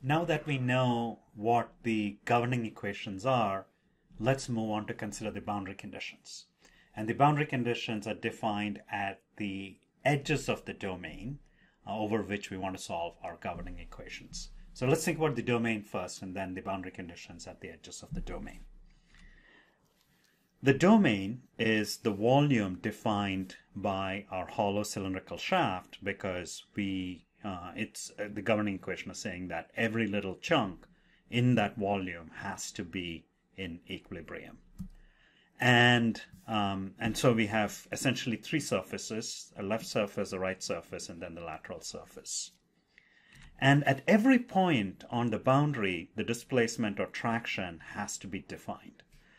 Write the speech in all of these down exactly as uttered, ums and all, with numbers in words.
Now that we know what the governing equations are, let's move on to consider the boundary conditions. And the boundary conditions are defined at the edges of the domain uh, over which we want to solve our governing equations. So let's think about the domain first and then the boundary conditions at the edges of the domain. The domain is the volume defined by our hollow cylindrical shaft because we uh, it's uh, the governing equation is saying that every little chunk in that volume has to be in equilibrium. And um, and so we have essentially three surfaces, a left surface, a right surface, and then the lateral surface. And at every point on the boundary, the displacement or traction has to be defined.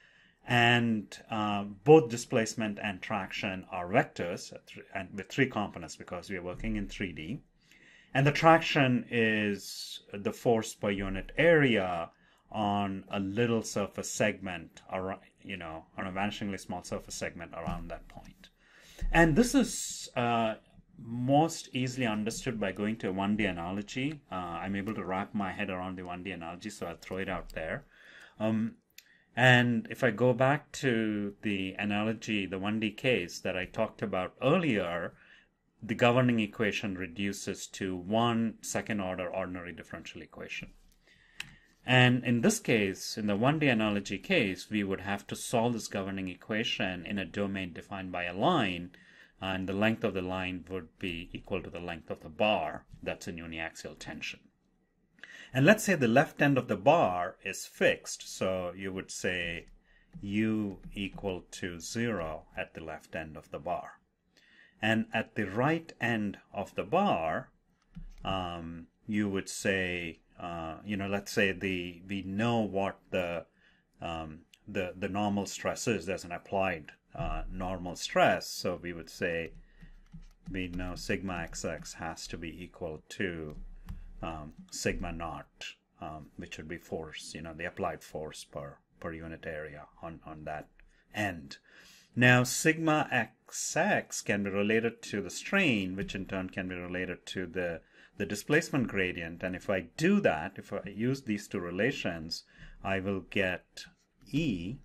And uh, both displacement and traction are vectors and with three components because we are working in three D. And the traction is the force per unit area on a little surface segment, around, you know, on a vanishingly small surface segment around that point. And this is uh, most easily understood by going to a one D analogy. Uh, I'm able to wrap my head around the one D analogy, so I'll throw it out there. Um, and if I go back to the analogy, the one D case that I talked about earlier, the governing equation reduces to one second order ordinary differential equation. And in this case, in the one D analogy case, we would have to solve this governing equation in a domain defined by a line, and the length of the line would be equal to the length of the bar that's in uniaxial tension. And let's say the left end of the bar is fixed, so you would say u equal to zero at the left end of the bar. And at the right end of the bar, um, you would say, uh, you know, let's say the we know what the um, the the normal stress is. There's an applied uh, normal stress, so we would say we know sigma xx has to be equal to um, sigma naught, um, which would be force, you know, the applied force per per unit area on on that end. Now, sigma xx can be related to the strain, which in turn can be related to the, the displacement gradient. And if I do that, if I use these two relations, I will get E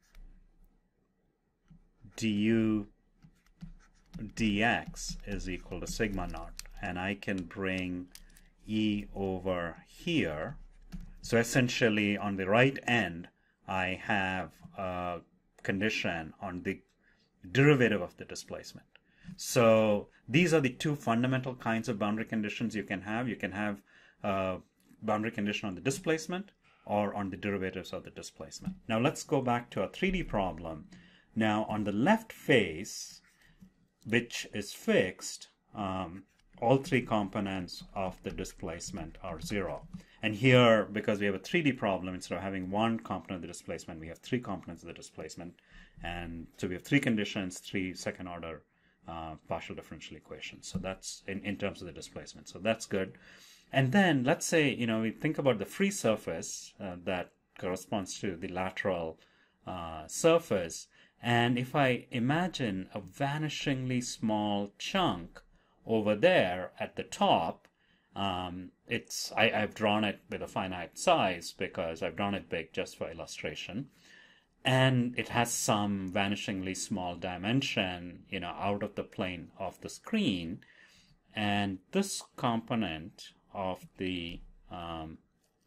du dx is equal to sigma naught. And I can bring E over here. So essentially, on the right end, I have a condition on the derivative of the displacement. So these are the two fundamental kinds of boundary conditions you can have. You can have a boundary condition on the displacement or on the derivatives of the displacement. Now let's go back to a three D problem. Now on the left face, which is fixed, um, all three components of the displacement are zero. And here, because we have a three D problem, instead of having one component of the displacement, we have three components of the displacement. And so we have three conditions, three second order uh, partial differential equations. So that's in, in terms of the displacement. So that's good. And then let's say, you know, we think about the free surface uh, that corresponds to the lateral uh, surface. And if I imagine a vanishingly small chunk over there at the top, um, it's I, I've drawn it with a finite size because I've drawn it big just for illustration, and it has some vanishingly small dimension, you know, out of the plane of the screen, and this component of the um,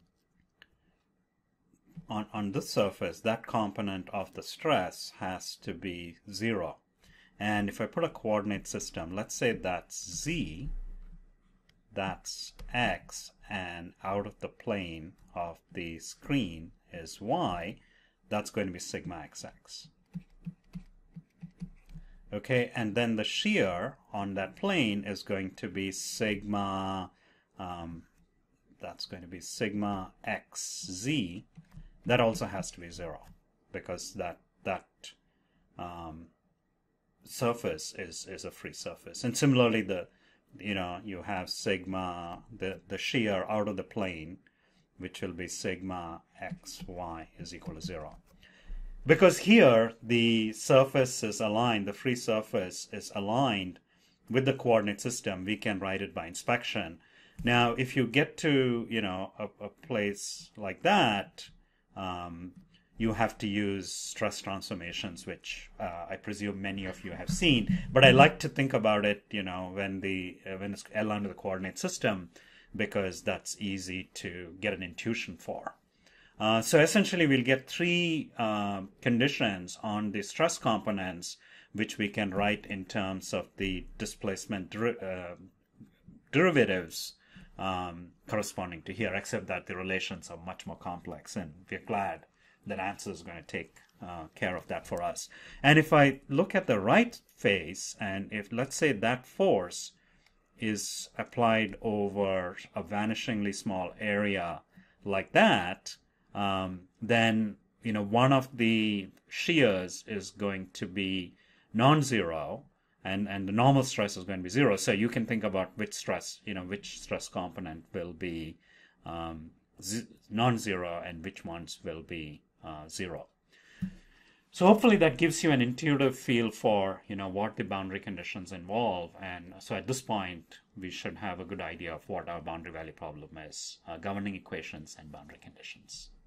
on on this surface, that component of the stress has to be zero. And if I put a coordinate system, let's say that's z, that's x, and out of the plane of the screen is y, that's going to be sigma xx. Okay, and then the shear on that plane is going to be sigma, um, that's going to be sigma xz. That also has to be zero because that, that um, surface is, is a free surface. And similarly, the you know, you have sigma, the, the shear out of the plane, which will be sigma xy is equal to zero. Because here the surface is aligned, the free surface is aligned with the coordinate system, we can write it by inspection. Now, if you get to, you know, a, a place like that, um, you have to use stress transformations, which uh, I presume many of you have seen. But I like to think about it, you know, when the uh, when it's L under the coordinate system, because that's easy to get an intuition for. Uh, so essentially, we'll get three uh, conditions on the stress components, which we can write in terms of the displacement der uh, derivatives um, corresponding to here, except that the relations are much more complex, and we're glad that ANSYS is going to take uh, care of that for us. And if I look at the right face, and if let's say that force is applied over a vanishingly small area like that, um, then you know one of the shears is going to be non-zero, and and the normal stress is going to be zero. So you can think about which stress, you know, which stress component will be um, non-zero and which ones will be uh, zero. So hopefully that gives you an intuitive feel for, you know, what the boundary conditions involve. And so at this point, we should have a good idea of what our boundary value problem is, uh, governing equations and boundary conditions.